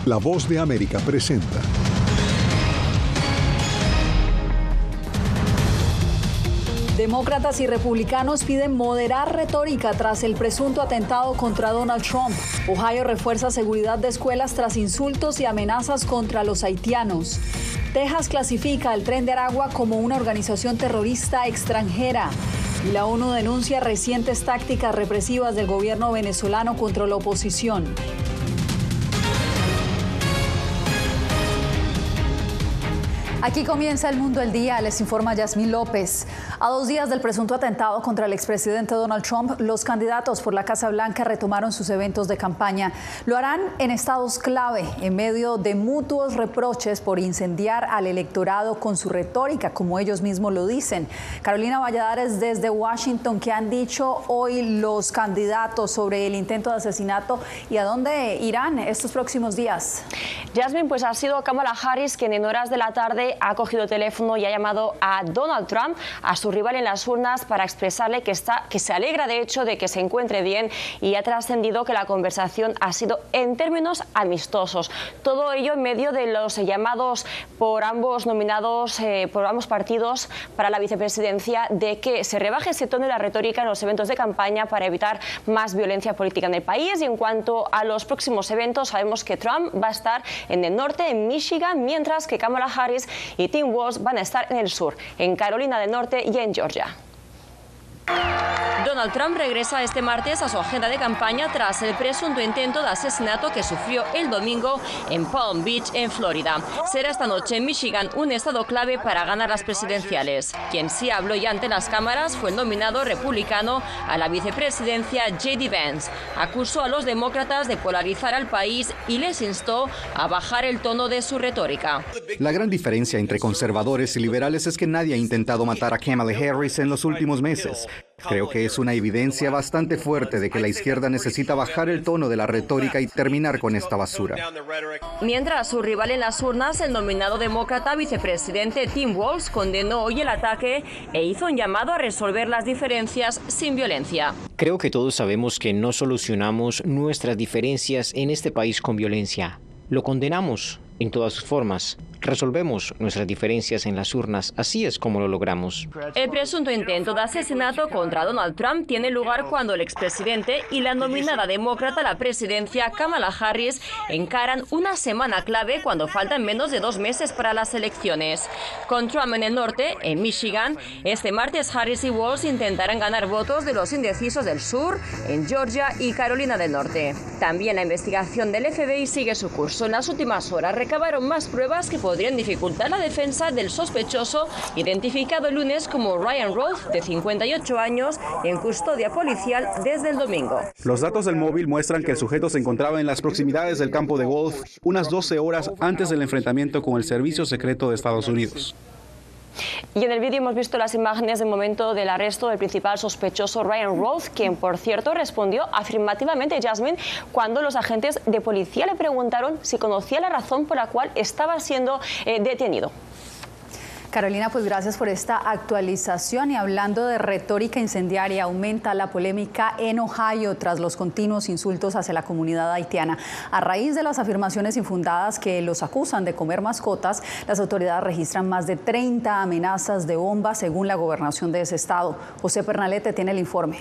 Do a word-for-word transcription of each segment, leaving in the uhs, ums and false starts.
La Voz de América presenta. Demócratas y republicanos piden moderar retórica tras el presunto atentado contra Donald Trump. Ohio refuerza seguridad de escuelas tras insultos y amenazas contra los haitianos. Texas clasifica al Tren de Aragua como una organización terrorista extranjera. Y la ONU denuncia recientes tácticas represivas del gobierno venezolano contra la oposición. Aquí comienza El Mundo al Día, les informa Yasmín López. A dos días del presunto atentado contra el expresidente Donald Trump, los candidatos por la Casa Blanca retomaron sus eventos de campaña. Lo harán en estados clave, en medio de mutuos reproches por incendiar al electorado con su retórica, como ellos mismos lo dicen. Carolina Valladares desde Washington, ¿qué han dicho hoy los candidatos sobre el intento de asesinato y a dónde irán estos próximos días? Yasmín, pues ha sido Kamala Harris quien en horas de la tarde ha cogido el teléfono y ha llamado a Donald Trump, a su rival en las urnas, para expresarle que, está, que se alegra de hecho de que se encuentre bien, y ha trascendido que la conversación ha sido en términos amistosos. Todo ello en medio de los llamados por ambos nominados, eh, por ambos partidos para la vicepresidencia, de que se rebaje ese tono de la retórica en los eventos de campaña para evitar más violencia política en el país. Y en cuanto a los próximos eventos, sabemos que Trump va a estar en el norte, en Michigan, mientras que Kamala Harris y Tim Walz van a estar en el sur, en Carolina del Norte y en Georgia. Donald Trump regresa este martes a su agenda de campaña tras el presunto intento de asesinato que sufrió el domingo en Palm Beach, en Florida. Será esta noche en Michigan un estado clave para ganar las presidenciales. Quien sí habló ya ante las cámaras fue el nominado republicano a la vicepresidencia, J D Vance. Acusó a los demócratas de polarizar al país y les instó a bajar el tono de su retórica. La gran diferencia entre conservadores y liberales es que nadie ha intentado matar a Kamala Harris en los últimos meses. Creo que es una evidencia bastante fuerte de que la izquierda necesita bajar el tono de la retórica y terminar con esta basura. Mientras su rival en las urnas, el nominado demócrata vicepresidente Tim Walz, condenó hoy el ataque e hizo un llamado a resolver las diferencias sin violencia. Creo que todos sabemos que no solucionamos nuestras diferencias en este país con violencia. Lo condenamos en todas sus formas. Resolvemos nuestras diferencias en las urnas, así es como lo logramos. El presunto intento de asesinato contra Donald Trump tiene lugar cuando el expresidente y la nominada demócrata a la presidencia, Kamala Harris, encaran una semana clave cuando faltan menos de dos meses para las elecciones. Con Trump en el norte, en Michigan, este martes Harris y Walz intentarán ganar votos de los indecisos del sur, en Georgia y Carolina del Norte. También la investigación del F B I sigue su curso. En las últimas horas recabaron más pruebas que podrían dificultar la defensa del sospechoso, identificado el lunes como Ryan Roth, de cincuenta y ocho años, en custodia policial desde el domingo. Los datos del móvil muestran que el sujeto se encontraba en las proximidades del campo de golf unas doce horas antes del enfrentamiento con el Servicio Secreto de Estados Unidos. Y en el vídeo hemos visto las imágenes del momento del arresto del principal sospechoso, Ryan Roth, quien por cierto respondió afirmativamente, Yasmín, cuando los agentes de policía le preguntaron si conocía la razón por la cual estaba siendo eh, detenido. Carolina, pues gracias por esta actualización. Y hablando de retórica incendiaria, aumenta la polémica en Ohio tras los continuos insultos hacia la comunidad haitiana. A raíz de las afirmaciones infundadas que los acusan de comer mascotas, las autoridades registran más de treinta amenazas de bomba según la gobernación de ese estado. José Pernalete tiene el informe.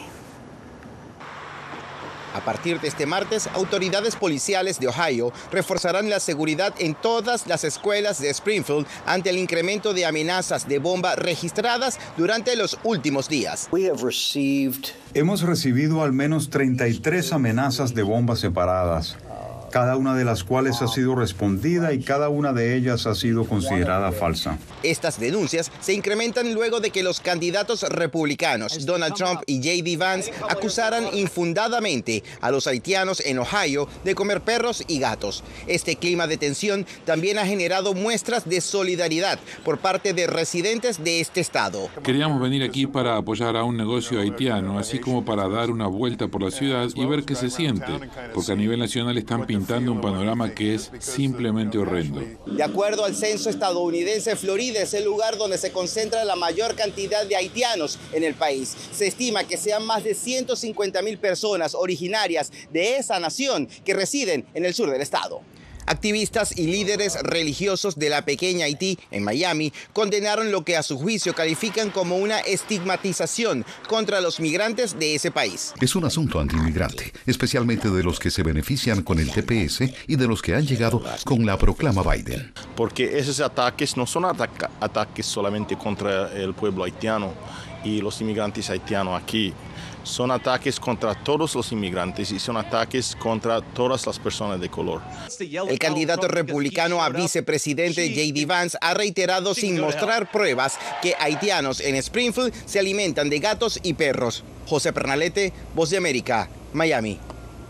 A partir de este martes, autoridades policiales de Ohio reforzarán la seguridad en todas las escuelas de Springfield ante el incremento de amenazas de bomba registradas durante los últimos días. Hemos recibido al menos treinta y tres amenazas de bombas separadas, cada una de las cuales ha sido respondida y cada una de ellas ha sido considerada falsa. Estas denuncias se incrementan luego de que los candidatos republicanos Donald Trump y J D Vance acusaran infundadamente a los haitianos en Ohio de comer perros y gatos. Este clima de tensión también ha generado muestras de solidaridad por parte de residentes de este estado. Queríamos venir aquí para apoyar a un negocio haitiano, así como para dar una vuelta por la ciudad y ver qué se siente, porque a nivel nacional están pintando pintando un panorama que es simplemente horrendo. De acuerdo al censo estadounidense, Florida es el lugar donde se concentra la mayor cantidad de haitianos en el país. Se estima que sean más de ciento cincuenta mil personas originarias de esa nación que residen en el sur del estado. Activistas y líderes religiosos de la pequeña Haití, en Miami, condenaron lo que a su juicio califican como una estigmatización contra los migrantes de ese país. Es un asunto antiinmigrante, especialmente de los que se benefician con el T P S y de los que han llegado con la proclama Biden. Porque esos ataques no son ataca ataques solamente contra el pueblo haitiano y los inmigrantes haitianos aquí. Son ataques contra todos los inmigrantes y son ataques contra todas las personas de color. El candidato republicano a vicepresidente J D Vance ha reiterado sin mostrar pruebas que haitianos en Springfield se alimentan de gatos y perros. José Pernalete, Voz de América, Miami.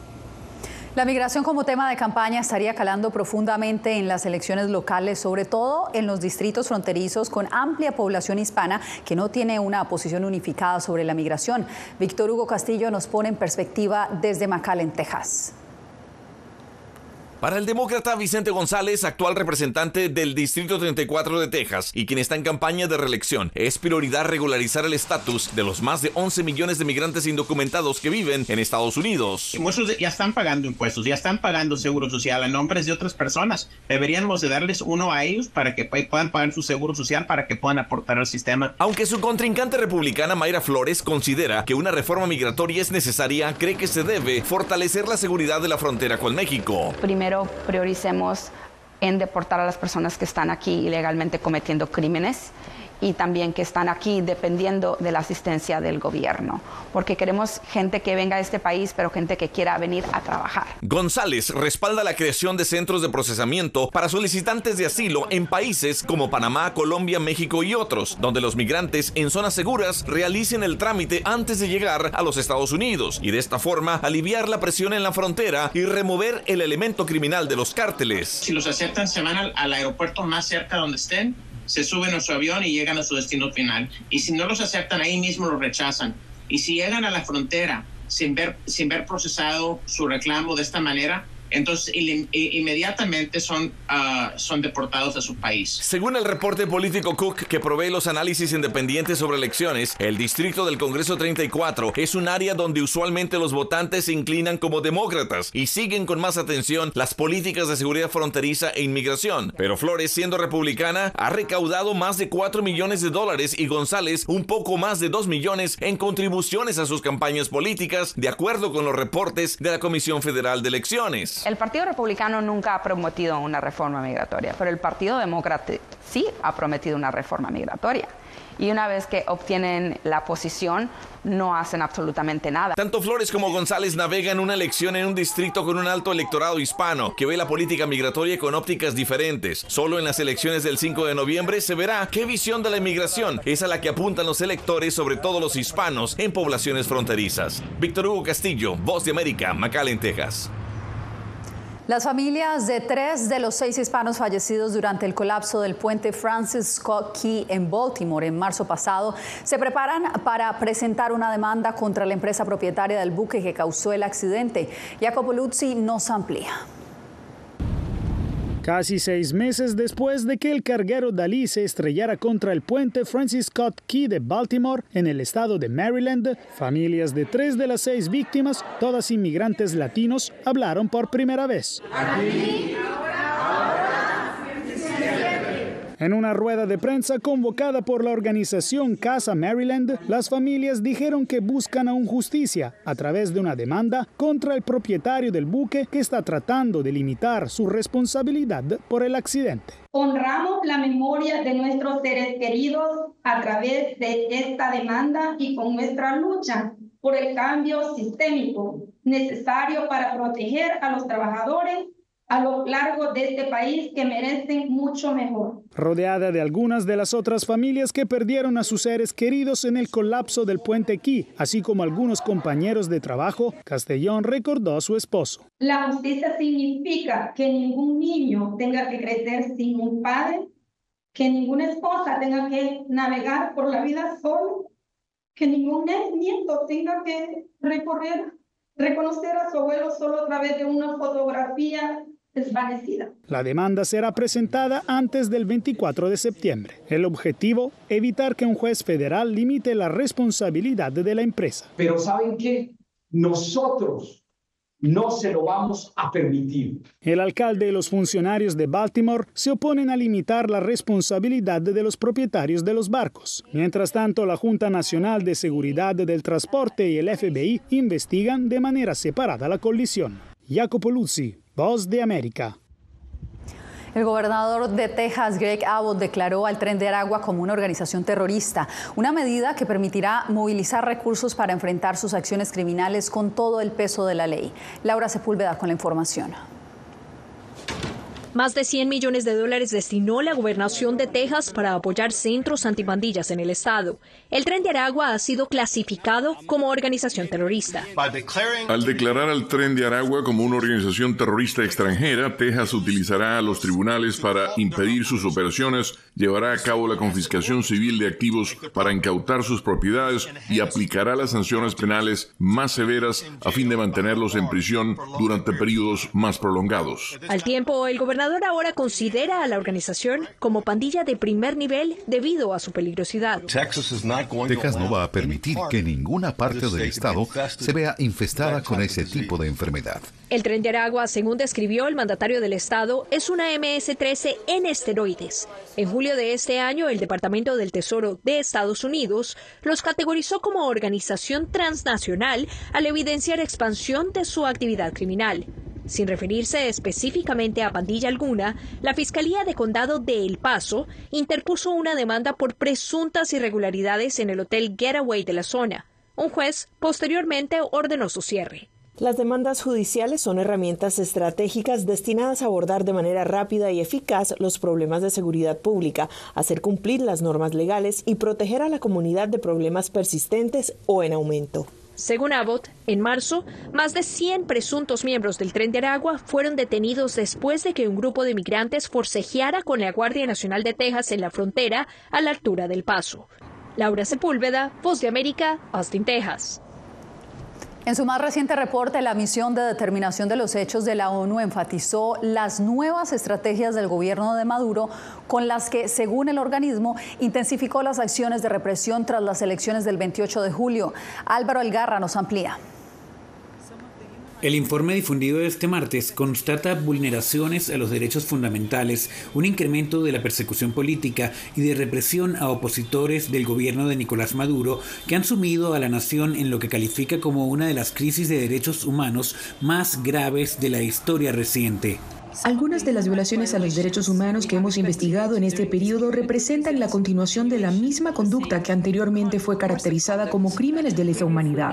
La migración como tema de campaña estaría calando profundamente en las elecciones locales, sobre todo en los distritos fronterizos con amplia población hispana que no tiene una posición unificada sobre la migración. Víctor Hugo Castillo nos pone en perspectiva desde McAllen, Texas. Para el demócrata Vicente González, actual representante del Distrito treinta y cuatro de Texas y quien está en campaña de reelección, es prioridad regularizar el estatus de los más de once millones de migrantes indocumentados que viven en Estados Unidos. Muchos ya están pagando impuestos, ya están pagando seguro social a nombres de otras personas. Deberíamos de darles uno a ellos para que puedan pagar su seguro social, para que puedan aportar al sistema. Aunque su contrincante republicana Mayra Flores considera que una reforma migratoria es necesaria, cree que se debe fortalecer la seguridad de la frontera con México. Primero prioricemos en deportar a las personas que están aquí ilegalmente cometiendo crímenes y también que están aquí dependiendo de la asistencia del gobierno, porque queremos gente que venga a este país, pero gente que quiera venir a trabajar. González respalda la creación de centros de procesamiento para solicitantes de asilo en países como Panamá, Colombia, México y otros, donde los migrantes en zonas seguras realicen el trámite antes de llegar a los Estados Unidos y de esta forma aliviar la presión en la frontera y remover el elemento criminal de los cárteles. Si los aceptan, se van al, al aeropuerto más cerca donde estén, se suben a su avión y llegan a su destino final. Y si no los aceptan, ahí mismo los rechazan. Y si llegan a la frontera sin ver, sin ver procesado su reclamo de esta manera, entonces inmediatamente son, uh, son deportados a su país. Según el reporte político Cook, que provee los análisis independientes sobre elecciones, el distrito del Congreso treinta y cuatro es un área donde usualmente los votantes se inclinan como demócratas y siguen con más atención las políticas de seguridad fronteriza e inmigración. Pero Flores, siendo republicana, ha recaudado más de cuatro millones de dólares y González un poco más de dos millones en contribuciones a sus campañas políticas, de acuerdo con los reportes de la Comisión Federal de Elecciones. El Partido Republicano nunca ha prometido una reforma migratoria, pero el Partido Demócrata sí ha prometido una reforma migratoria. Y una vez que obtienen la posición, no hacen absolutamente nada. Tanto Flores como González navegan una elección en un distrito con un alto electorado hispano, que ve la política migratoria con ópticas diferentes. Solo en las elecciones del cinco de noviembre se verá qué visión de la inmigración es a la que apuntan los electores, sobre todo los hispanos, en poblaciones fronterizas. Víctor Hugo Castillo, Voz de América, McAllen, Texas. Las familias de tres de los seis hispanos fallecidos durante el colapso del puente Francis Scott Key en Baltimore en marzo pasado se preparan para presentar una demanda contra la empresa propietaria del buque que causó el accidente. Jacopo Luzzi nos amplía. Casi seis meses después de que el carguero Dalí se estrellara contra el puente Francis Scott Key de Baltimore, en el estado de Maryland, familias de tres de las seis víctimas, todas inmigrantes latinos, hablaron por primera vez. Aquí, ahora, en una rueda de prensa convocada por la organización Casa Maryland, las familias dijeron que buscan aún justicia a través de una demanda contra el propietario del buque que está tratando de limitar su responsabilidad por el accidente. Honramos la memoria de nuestros seres queridos a través de esta demanda y con nuestra lucha por el cambio sistémico necesario para proteger a los trabajadores a lo largo de este país que merecen mucho mejor. Rodeada de algunas de las otras familias que perdieron a sus seres queridos en el colapso del puente Key, así como algunos compañeros de trabajo, Castellón recordó a su esposo. La justicia significa que ningún niño tenga que crecer sin un padre, que ninguna esposa tenga que navegar por la vida solo, que ningún nieto tenga que recorrer, reconocer a su abuelo solo a través de una fotografía desvanecida. La demanda será presentada antes del veinticuatro de septiembre. El objetivo, evitar que un juez federal limite la responsabilidad de la empresa. Pero ¿saben qué? Nosotros No se lo vamos a permitir. El alcalde y los funcionarios de Baltimore se oponen a limitar la responsabilidad de los propietarios de los barcos. Mientras tanto, la Junta Nacional de Seguridad del Transporte y el F B I investigan de manera separada la colisión. Jacopo Luzzi, Voz de América. El gobernador de Texas, Greg Abbott, declaró al Tren de Aragua como una organización terrorista, una medida que permitirá movilizar recursos para enfrentar sus acciones criminales con todo el peso de la ley. Laura Sepúlveda con la información. Más de cien millones de dólares destinó la gobernación de Texas para apoyar centros antipandillas en el estado. El Tren de Aragua ha sido clasificado como organización terrorista. Al declarar al Tren de Aragua como una organización terrorista extranjera, Texas utilizará a los tribunales para impedir sus operaciones, llevará a cabo la confiscación civil de activos para incautar sus propiedades y aplicará las sanciones penales más severas a fin de mantenerlos en prisión durante periodos más prolongados. Al tiempo, el gobernador ahora considera a la organización como pandilla de primer nivel debido a su peligrosidad. Texas no va a permitir que ninguna parte del estado se vea infestada con ese tipo de enfermedad. El Tren de Aragua, según describió el mandatario del estado, es una eme ese trece en esteroides. En julio de este año, el Departamento del Tesoro de Estados Unidos los categorizó como organización transnacional al evidenciar expansión de su actividad criminal. Sin referirse específicamente a pandilla alguna, la Fiscalía de Condado de El Paso interpuso una demanda por presuntas irregularidades en el Hotel Getaway de la zona. Un juez posteriormente ordenó su cierre. Las demandas judiciales son herramientas estratégicas destinadas a abordar de manera rápida y eficaz los problemas de seguridad pública, hacer cumplir las normas legales y proteger a la comunidad de problemas persistentes o en aumento. Según Abbott, en marzo, más de cien presuntos miembros del Tren de Aragua fueron detenidos después de que un grupo de migrantes forcejeara con la Guardia Nacional de Texas en la frontera a la altura del Paso. Laura Sepúlveda, Voz de América, Austin, Texas. En su más reciente reporte, la misión de determinación de los hechos de la ONU enfatizó las nuevas estrategias del gobierno de Maduro con las que, según el organismo, intensificó las acciones de represión tras las elecciones del veintiocho de julio. Álvaro Algarra nos amplía. El informe difundido este martes constata vulneraciones a los derechos fundamentales, un incremento de la persecución política y de represión a opositores del gobierno de Nicolás Maduro, que han sumido a la nación en lo que califica como una de las crisis de derechos humanos más graves de la historia reciente. Algunas de las violaciones a los derechos humanos que hemos investigado en este periodo representan la continuación de la misma conducta que anteriormente fue caracterizada como crímenes de lesa humanidad.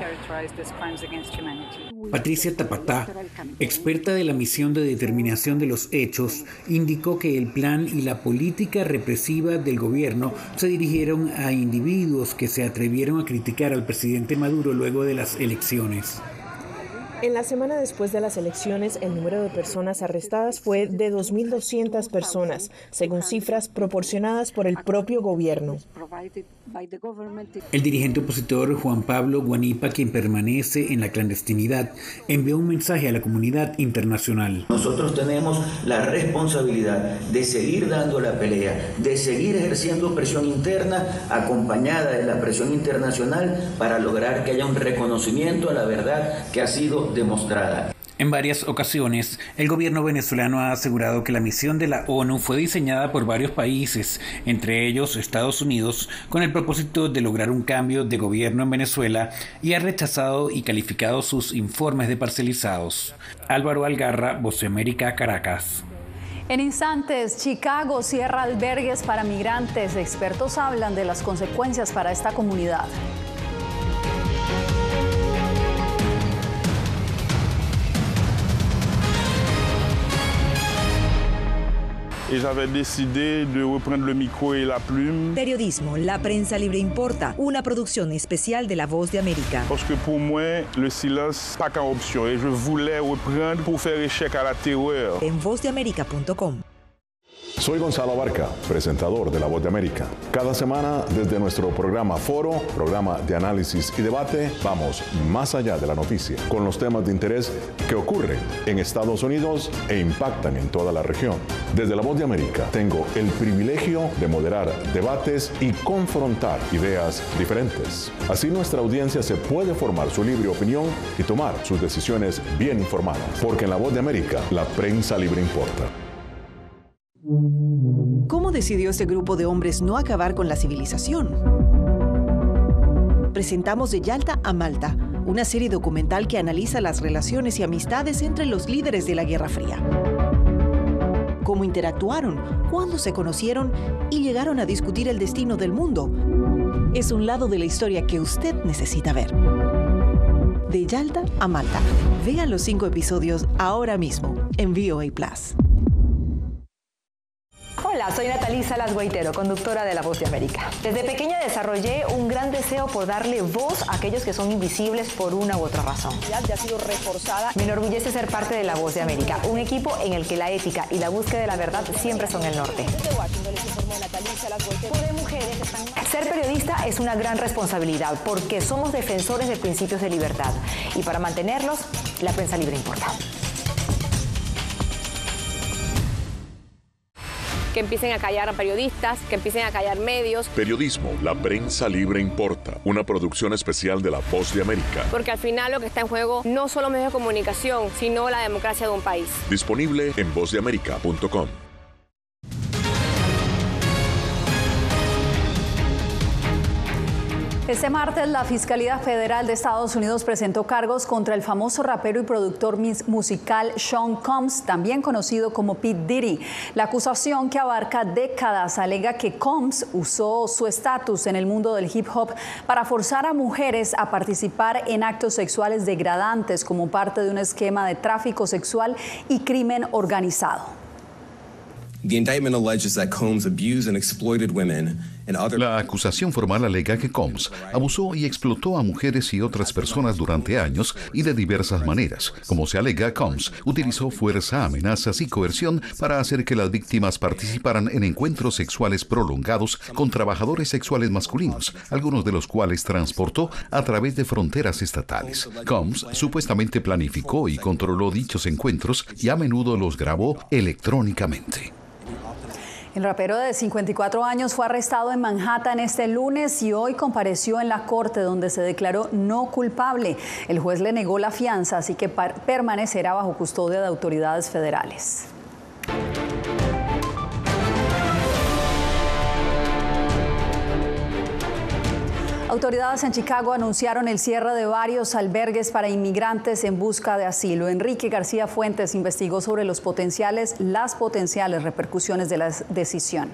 Patricia Tapatá, experta de la misión de determinación de los hechos, indicó que el plan y la política represiva del gobierno se dirigieron a individuos que se atrevieron a criticar al presidente Maduro luego de las elecciones. En la semana después de las elecciones, el número de personas arrestadas fue de dos mil doscientas personas, según cifras proporcionadas por el propio gobierno. El dirigente opositor Juan Pablo Guanipa, quien permanece en la clandestinidad, envió un mensaje a la comunidad internacional. Nosotros tenemos la responsabilidad de seguir dando la pelea, de seguir ejerciendo presión interna acompañada de la presión internacional para lograr que haya un reconocimiento a la verdad que ha sido demostrada. En varias ocasiones, el gobierno venezolano ha asegurado que la misión de la ONU fue diseñada por varios países, entre ellos Estados Unidos, con el propósito de lograr un cambio de gobierno en Venezuela, y ha rechazado y calificado sus informes de parcializados. Álvaro Algarra, Voz de América, Caracas. En instantes, Chicago cierra albergues para migrantes. Expertos hablan de las consecuencias para esta comunidad. Et j'avais décidé de reprendre le micro et la plume. Periodismo, la prensa libre importa, una producción especial de La Voz de América. Parce que pour moi, le silence pas qu'une option et je voulais reprendre pour faire échec à la terreur. En voz de américa punto com. Soy Gonzalo Abarca, presentador de La Voz de América. Cada semana, desde nuestro programa Foro, programa de análisis y debate, vamos más allá de la noticia, con los temas de interés que ocurren en Estados Unidos e impactan en toda la región. Desde La Voz de América, tengo el privilegio de moderar debates y confrontar ideas diferentes. Así nuestra audiencia se puede formar su libre opinión y tomar sus decisiones bien informadas, porque en La Voz de América, la prensa libre importa. ¿Cómo decidió este grupo de hombres no acabar con la civilización? Presentamos De Yalta a Malta, una serie documental que analiza las relaciones y amistades entre los líderes de la Guerra Fría. Cómo interactuaron, cuándo se conocieron y llegaron a discutir el destino del mundo. Es un lado de la historia que usted necesita ver. De Yalta a Malta. Vean los cinco episodios ahora mismo en V O A Plus. Hola, soy Natalí Salas Guaitero, conductora de La Voz de América. Desde pequeña desarrollé un gran deseo por darle voz a aquellos que son invisibles por una u otra razón. Ya ha sido reforzada. Me enorgullece ser parte de La Voz de América, un equipo en el que la ética y la búsqueda de la verdad siempre son el norte. Ser periodista es una gran responsabilidad porque somos defensores de principios de libertad y para mantenerlos, la prensa libre importa. Que empiecen a callar a periodistas, que empiecen a callar medios. Periodismo, la prensa libre importa. Una producción especial de La Voz de América. Porque al final lo que está en juego no solo medios de comunicación, sino la democracia de un país. Disponible en voz de américa punto com. Este martes, la Fiscalía Federal de Estados Unidos presentó cargos contra el famoso rapero y productor musical Sean Combs, también conocido como P. Diddy. La acusación, que abarca décadas, alega que Combs usó su estatus en el mundo del hip hop para forzar a mujeres a participar en actos sexuales degradantes como parte de un esquema de tráfico sexual y crimen organizado. La acusación formal alega que Combs abusó y explotó a mujeres y otras personas durante años y de diversas maneras. Como se alega, Combs utilizó fuerza, amenazas y coerción para hacer que las víctimas participaran en encuentros sexuales prolongados con trabajadores sexuales masculinos, algunos de los cuales transportó a través de fronteras estatales. Combs supuestamente planificó y controló dichos encuentros y a menudo los grabó electrónicamente. El rapero de cincuenta y cuatro años fue arrestado en Manhattan este lunes y hoy compareció en la corte, donde se declaró no culpable. El juez le negó la fianza, así que permanecerá bajo custodia de autoridades federales. Autoridades en Chicago anunciaron el cierre de varios albergues para inmigrantes en busca de asilo. Enrique García Fuentes investigó sobre los potenciales, las potenciales repercusiones de la decisión.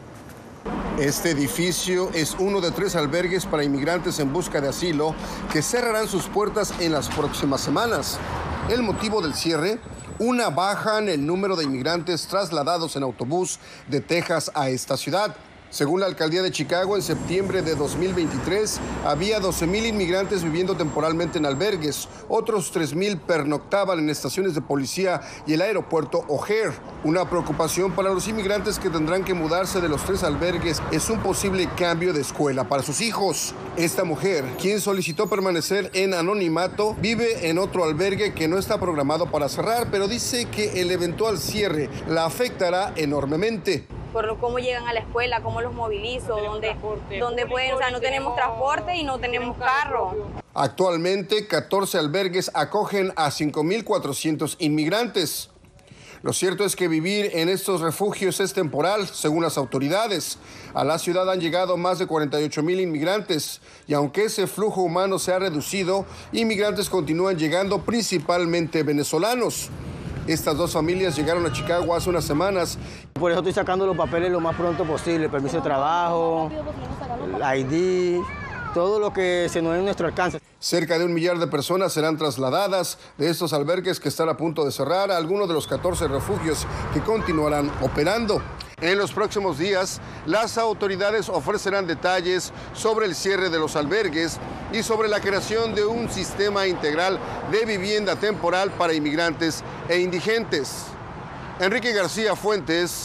Este edificio es uno de tres albergues para inmigrantes en busca de asilo que cerrarán sus puertas en las próximas semanas. El motivo del cierre: una baja en el número de inmigrantes trasladados en autobús de Texas a esta ciudad. Según la alcaldía de Chicago, en septiembre de dos mil veintitrés había doce mil inmigrantes viviendo temporalmente en albergues. Otros tres mil pernoctaban en estaciones de policía y el aeropuerto O'Hare. Una preocupación para los inmigrantes que tendrán que mudarse de los tres albergues es un posible cambio de escuela para sus hijos. Esta mujer, quien solicitó permanecer en anonimato, vive en otro albergue que no está programado para cerrar, pero dice que el eventual cierre la afectará enormemente. Por cómo llegan a la escuela, cómo los movilizo, dónde, dónde pueden, o sea, no tenemos transporte y no tenemos carro. Actualmente, catorce albergues acogen a cinco mil cuatrocientos inmigrantes. Lo cierto es que vivir en estos refugios es temporal, según las autoridades. A la ciudad han llegado más de cuarenta y ocho mil inmigrantes, y aunque ese flujo humano se ha reducido, inmigrantes continúan llegando, principalmente venezolanos. Estas dos familias llegaron a Chicago hace unas semanas. Por eso estoy sacando los papeles lo más pronto posible, el permiso de trabajo, el I D, todo lo que se nos dé en nuestro alcance. Cerca de un millar de personas serán trasladadas de estos albergues que están a punto de cerrar a algunos de los catorce refugios que continuarán operando. En los próximos días, las autoridades ofrecerán detalles sobre el cierre de los albergues y sobre la creación de un sistema integral de vivienda temporal para inmigrantes e indigentes. Enrique García Fuentes,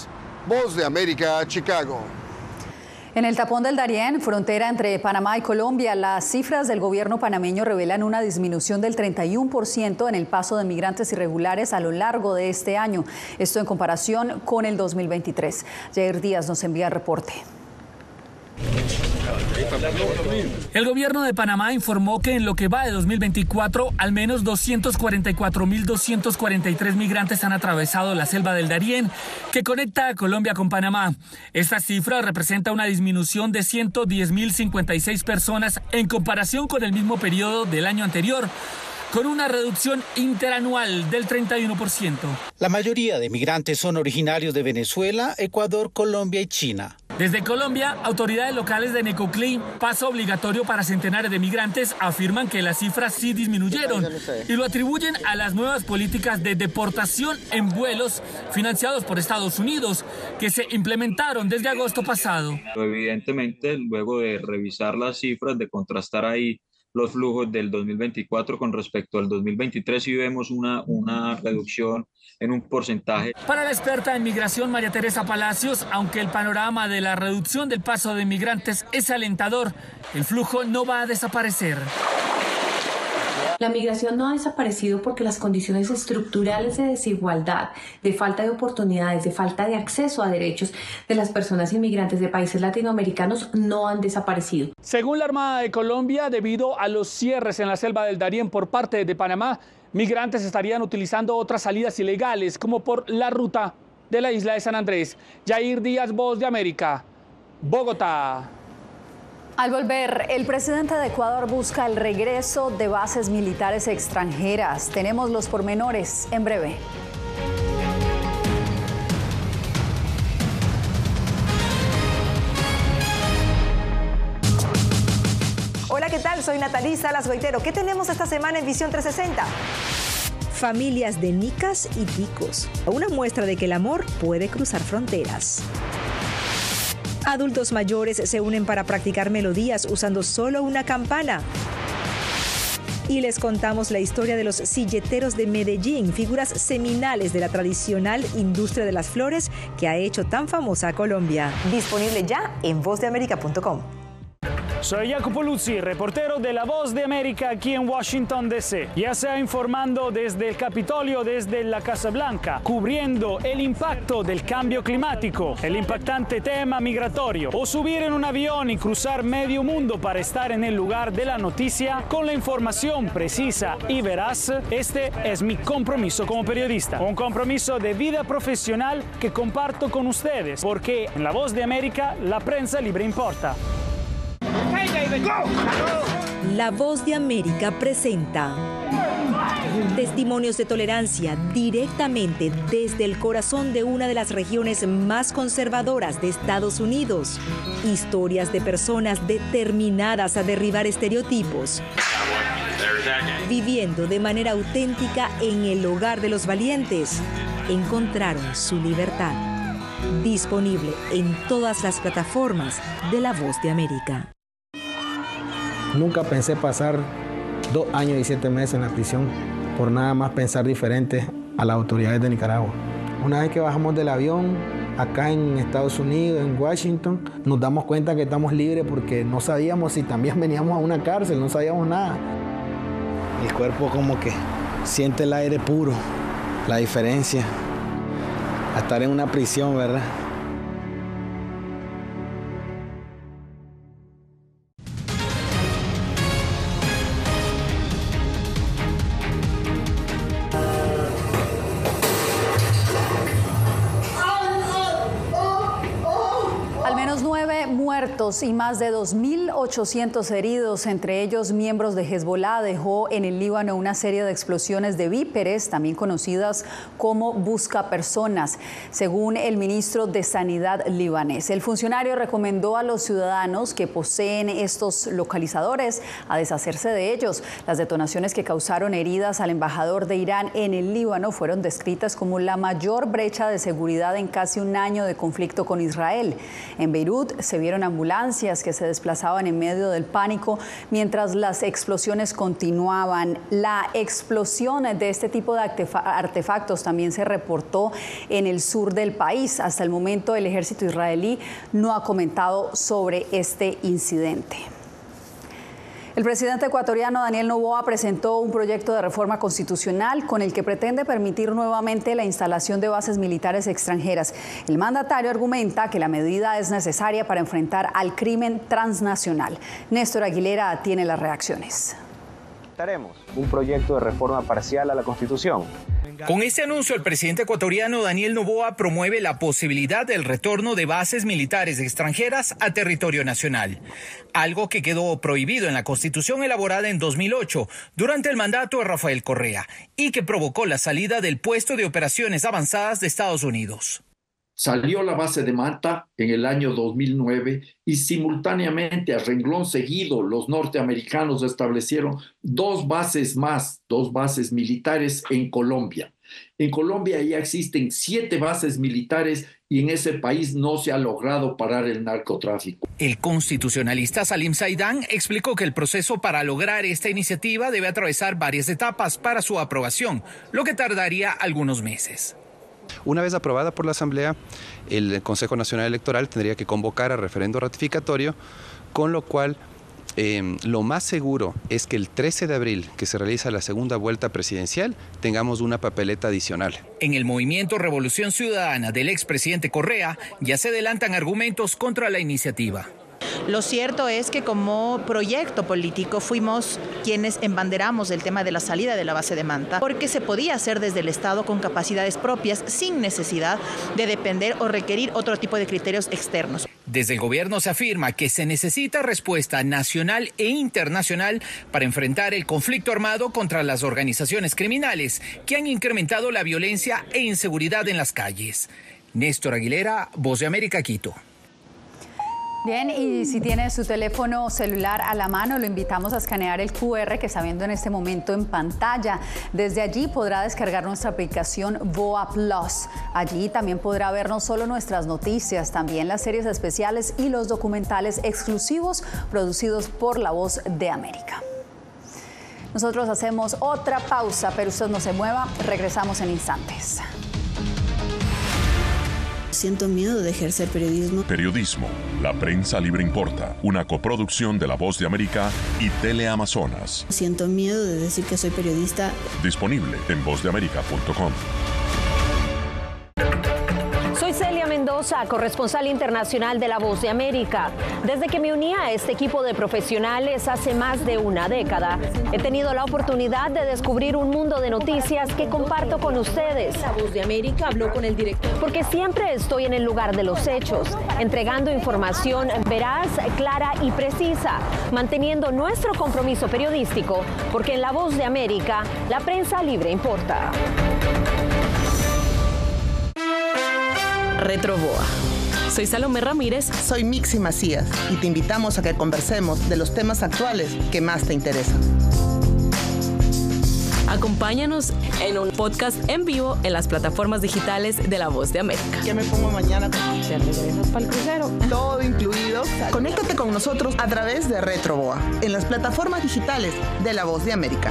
Voz de América, Chicago. En el tapón del Darién, frontera entre Panamá y Colombia, las cifras del gobierno panameño revelan una disminución del treinta y uno por ciento en el paso de migrantes irregulares a lo largo de este año. Esto en comparación con el dos mil veintitrés. Jair Díaz nos envía el reporte. El gobierno de Panamá informó que en lo que va de dos mil veinticuatro, al menos doscientos cuarenta y cuatro mil doscientos cuarenta y tres migrantes han atravesado la selva del Darién, que conecta a Colombia con Panamá. Esta cifra representa una disminución de ciento diez mil cincuenta y seis personas en comparación con el mismo periodo del año anterior, con una reducción interanual del treinta y uno por ciento. La mayoría de migrantes son originarios de Venezuela, Ecuador, Colombia y China. Desde Colombia, autoridades locales de Necoclí, paso obligatorio para centenares de migrantes, afirman que las cifras sí disminuyeron y lo atribuyen a las nuevas políticas de deportación en vuelos financiados por Estados Unidos que se implementaron desde agosto pasado. Evidentemente, luego de revisar las cifras, de contrastar ahí los flujos del dos mil veinticuatro con respecto al dos mil veintitrés, sí vemos una, una reducción en un porcentaje. Para la experta en migración María Teresa Palacios, aunque el panorama de la reducción del paso de migrantes es alentador, el flujo no va a desaparecer. La migración no ha desaparecido porque las condiciones estructurales de desigualdad, de falta de oportunidades, de falta de acceso a derechos de las personas inmigrantes de países latinoamericanos no han desaparecido. Según la Armada de Colombia, debido a los cierres en la selva del Darién por parte de Panamá, migrantes estarían utilizando otras salidas ilegales, como por la ruta de la isla de San Andrés. Jair Díaz, Voz de América, Bogotá. Al volver, el presidente de Ecuador busca el regreso de bases militares extranjeras. Tenemos los pormenores en breve. Hola, ¿qué tal? Soy Natalí Salas Goitero. ¿Qué tenemos esta semana en Visión trescientos sesenta? Familias de nicas y ticos. Una muestra de que el amor puede cruzar fronteras. Adultos mayores se unen para practicar melodías usando solo una campana. Y les contamos la historia de los silleteros de Medellín, figuras seminales de la tradicional industria de las flores que ha hecho tan famosa a Colombia. Disponible ya en voz de américa punto com. Soy Jacopo Luzzi, reportero de La Voz de América aquí en Washington, D C Ya sea informando desde el Capitolio, desde la Casa Blanca, cubriendo el impacto del cambio climático, el impactante tema migratorio, o subir en un avión y cruzar medio mundo para estar en el lugar de la noticia con la información precisa y veraz, este es mi compromiso como periodista. Un compromiso de vida profesional que comparto con ustedes, porque en La Voz de América la prensa libre importa. La Voz de América presenta testimonios de tolerancia directamente desde el corazón de una de las regiones más conservadoras de Estados Unidos. Historias de personas determinadas a derribar estereotipos, viviendo de manera auténtica en el hogar de los valientes. Encontraron su libertad. Disponible en todas las plataformas de La Voz de América. Nunca pensé pasar dos años y siete meses en la prisión por nada más pensar diferente a las autoridades de Nicaragua. Una vez que bajamos del avión, acá en Estados Unidos, en Washington, nos damos cuenta que estamos libres porque no sabíamos si también veníamos a una cárcel, no sabíamos nada. El cuerpo como que siente el aire puro, la diferencia a estar en una prisión, ¿verdad? Muertos y más de dos mil ochocientos heridos, entre ellos miembros de Hezbollah, dejó en el Líbano una serie de explosiones de víperes, también conocidas como buscapersonas, según el ministro de Sanidad libanés. El funcionario recomendó a los ciudadanos que poseen estos localizadores a deshacerse de ellos. Las detonaciones que causaron heridas al embajador de Irán en el Líbano fueron descritas como la mayor brecha de seguridad en casi un año de conflicto con Israel. En Beirut se vieron a ambulancias que se desplazaban en medio del pánico mientras las explosiones continuaban. La explosión de este tipo de artefactos también se reportó en el sur del país. Hasta el momento el ejército israelí no ha comentado sobre este incidente. El presidente ecuatoriano Daniel Noboa presentó un proyecto de reforma constitucional con el que pretende permitir nuevamente la instalación de bases militares extranjeras. El mandatario argumenta que la medida es necesaria para enfrentar al crimen transnacional. Néstor Aguilera tiene las reacciones. Presentaremos un proyecto de reforma parcial a la Constitución. Con este anuncio, el presidente ecuatoriano Daniel Noboa promueve la posibilidad del retorno de bases militares extranjeras a territorio nacional, algo que quedó prohibido en la Constitución elaborada en dos mil ocho durante el mandato de Rafael Correa y que provocó la salida del puesto de operaciones avanzadas de Estados Unidos. Salió la base de Manta en el año dos mil nueve y simultáneamente, a renglón seguido, los norteamericanos establecieron dos bases más, dos bases militares en Colombia. En Colombia ya existen siete bases militares y en ese país no se ha logrado parar el narcotráfico. El constitucionalista Salim Saidán explicó que el proceso para lograr esta iniciativa debe atravesar varias etapas para su aprobación, lo que tardaría algunos meses. Una vez aprobada por la Asamblea, el Consejo Nacional Electoral tendría que convocar a referendo ratificatorio, con lo cual eh, lo más seguro es que el trece de abril, que se realiza la segunda vuelta presidencial, tengamos una papeleta adicional. En el movimiento Revolución Ciudadana del expresidente Correa ya se adelantan argumentos contra la iniciativa. Lo cierto es que como proyecto político fuimos quienes embanderamos el tema de la salida de la base de Manta, porque se podía hacer desde el Estado con capacidades propias sin necesidad de depender o requerir otro tipo de criterios externos. Desde el gobierno se afirma que se necesita respuesta nacional e internacional para enfrentar el conflicto armado contra las organizaciones criminales que han incrementado la violencia e inseguridad en las calles. Néstor Aguilera, Voz de América, Quito. Bien, y si tiene su teléfono celular a la mano, lo invitamos a escanear el cu erre que está viendo en este momento en pantalla. Desde allí podrá descargar nuestra aplicación VOA Plus. Allí también podrá ver no solo nuestras noticias, también las series especiales y los documentales exclusivos producidos por La Voz de América. Nosotros hacemos otra pausa, pero usted no se mueva, regresamos en instantes. Siento miedo de ejercer periodismo. Periodismo. La prensa libre importa. Una coproducción de La Voz de América y Teleamazonas. Siento miedo de decir que soy periodista. Disponible en voz de américa punto com. Soy Celia Mendoza, corresponsal internacional de La Voz de América. Desde que me uní a este equipo de profesionales hace más de una década, he tenido la oportunidad de descubrir un mundo de noticias que comparto con ustedes. La Voz de América habló con el director. Porque siempre estoy en el lugar de los hechos, entregando información veraz, clara y precisa, manteniendo nuestro compromiso periodístico, porque en La Voz de América, la prensa libre importa. Retroboa. Soy Salomé Ramírez. Soy Mixi Macías y te invitamos a que conversemos de los temas actuales que más te interesan. Acompáñanos en un podcast en vivo en las plataformas digitales de La Voz de América. ¿Qué me pongo mañana? ¿Te regresas para el crucero? Todo incluido. Conéctate con nosotros a través de Retroboa en las plataformas digitales de La Voz de América.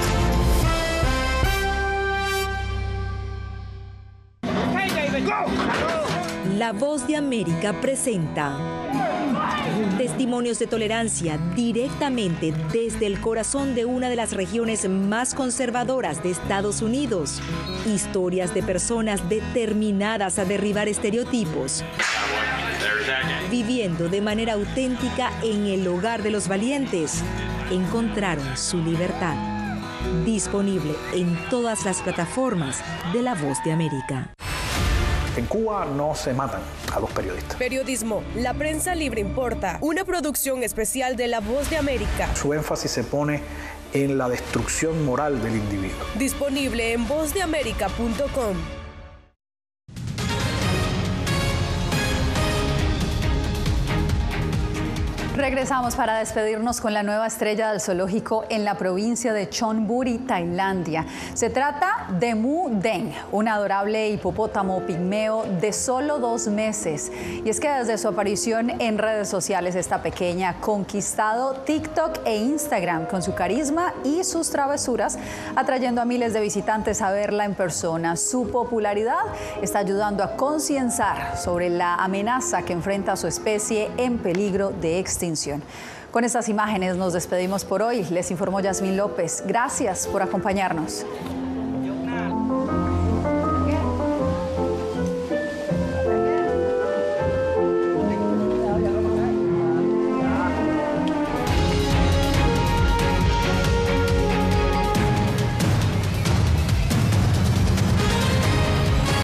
La Voz de América presenta testimonios de tolerancia directamente desde el corazón de una de las regiones más conservadoras de Estados Unidos. Historias de personas determinadas a derribar estereotipos, viviendo de manera auténtica en el hogar de los valientes. Encontraron su libertad. Disponible en todas las plataformas de La Voz de América. En Cuba no se matan a los periodistas. Periodismo, la prensa libre importa. Una producción especial de La Voz de América. Su énfasis se pone en la destrucción moral del individuo. Disponible en voz de américa punto com. Regresamos para despedirnos con la nueva estrella del zoológico en la provincia de Chonburi, Tailandia. Se trata de Mu Deng, un adorable hipopótamo pigmeo de solo dos meses. Y es que desde su aparición en redes sociales, esta pequeña ha conquistado TikTok e Instagram con su carisma y sus travesuras, atrayendo a miles de visitantes a verla en persona. Su popularidad está ayudando a concienciar sobre la amenaza que enfrenta su especie en peligro de extinción. Con estas imágenes nos despedimos por hoy. Les informó Yasmín López. Gracias por acompañarnos.